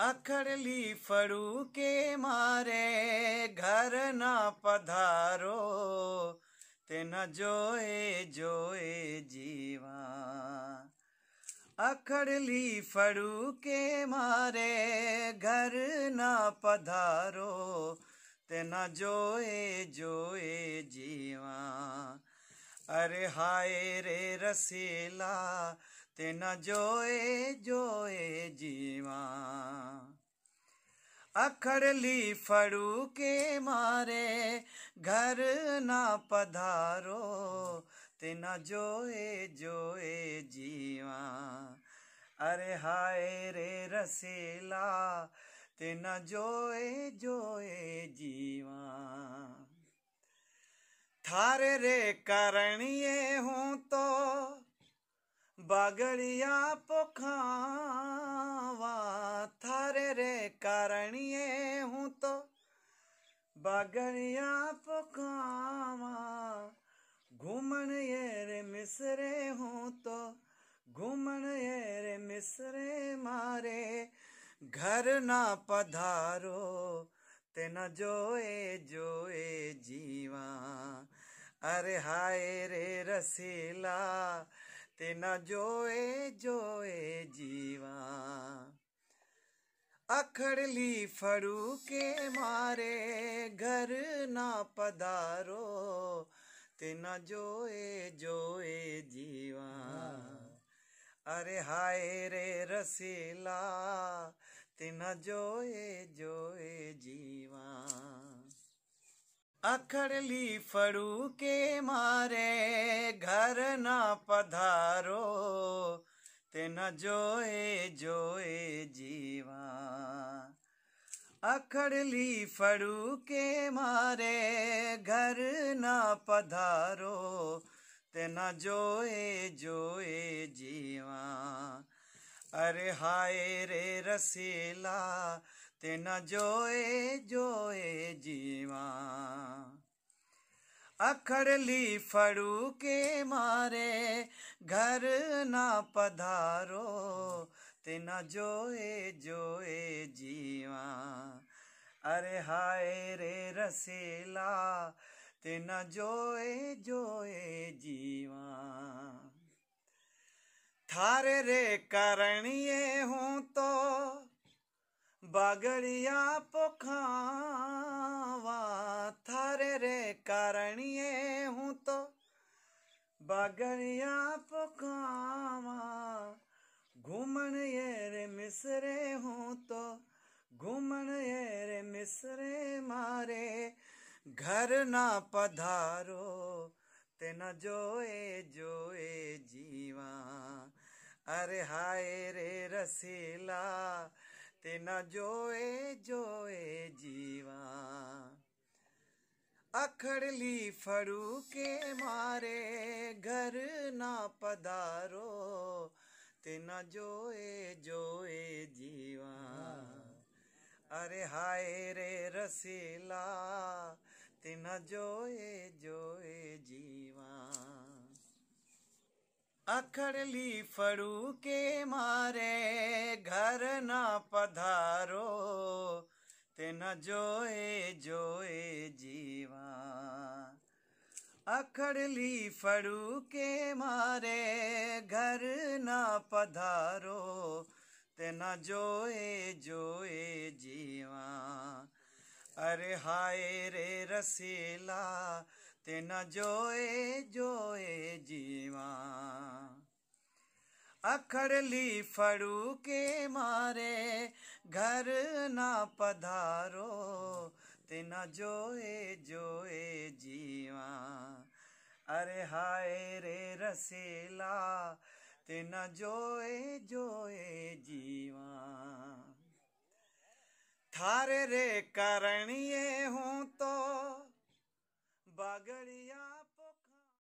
अखड़ली फड़ू के मारे घर ना पधारो, ते न जोए जोए जीवा। अखड़ली फड़ू के मारे घर ना पधारो, ते न जोए जोए जीवा। अरे हाय रे रसीला, ते न जोए जोए जीवा। अखड़ली फड़ू के मारे घर ना पधारो, ते न जोए जोए जीवा। अरे हाय रे रसीला, ते न जोए जोए जीवा। थारे रे करणिये हूँ तो बागड़िया पोखावा। थारे रे करणिये हूँ तो बागड़िया पोखावा। घूमन ये रे मिसरे हूँ तो घूमन ये रे मिसरे मारे घर ना पधारो, ते न जोए जोए जीवा। अरे हाय रे रसीला, ते न जोए जोए जीवा। अखड़ली फड़ू के मारे घर ना पधारो, ते न जोए जोए जीवा। अरे हाय रे रसीला, ते न जोए जोए जीवा। अखड़ली फड़ू के मारे घर ना पधारो, ते न जोए जोए जीवा। अखड़ली फड़ू के मारे घर ना पधारो, ते न जोए जोए जीवा। अरे हाय रे रसीला, ते न जोए जोए जीवा। अखड़ली फड़ू के मारे घर ना पधारो, ते न जोए जोए जीवा। अरे हाय रे रसीला, ते न जोए जोए जीवा। थारे रे करणिये हूँ तो बागड़िया पोखावा। थारे रे करणिये हूँ तो बागड़िया पोखावा। घूमन ये रे मिसरे हूँ तो घूमन ये रे मिसरे मारे घर ना पधारो, ते न जोए जोए जीवा। अरे हाय रे रसीला, ते न जोए जोए जीवा। अखड़ली फड़ू के मारे घर ना पधारो, ते न जोए जोए जीवा। अरे हाय रे रसीला, ते न जोए जोए जीवा। अखड़ली फड़ू के मारे घर ना पधारो, ते न जोए जोए जीवा। अखड़ली फड़ू के मारे घर ना पधारो, ते न जोए जोए जीवा। अरे हाय रे रसीला, ते न जोए जोए जीवा। अखड़ली फड़ू के मारे घर ना पधारो, ते न जोए जोए जीवा। अरे हाय रे रसीला, ते न जोए जोए जीवा। थारे रे करणिये हूँ